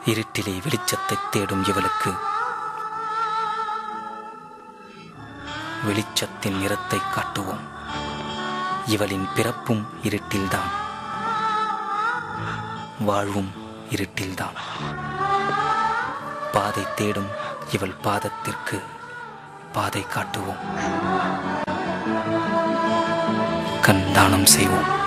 இருட்டிலே வெளிச்சத்தை தேடும் இவளுக்கு வெளிச்சத்தின் நிறத்தை காட்டுவோம். இவளின் பிறப்பும் இருட்டில்தான், வாழ்வும் இருட்டில்தான். பாதை தேடும் இவள் பாதத்திற்கு பாதை காட்டுவோம். கண் தானம் செய்வோம்.